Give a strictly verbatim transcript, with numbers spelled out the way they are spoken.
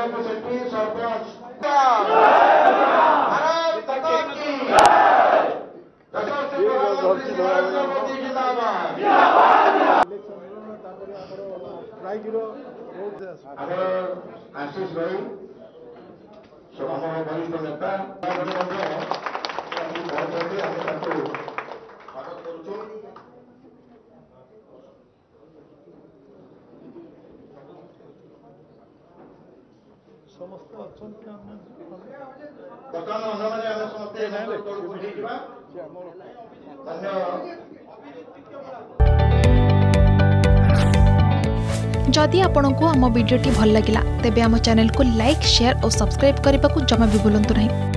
आशीष भाई वरिष्ठ नेता समस्त जदि आपंक आम भिडी भल लगा तेब आम चैनल को लाइक शेयर और सब्सक्राइब करने को जमा भी भूलु नहीं।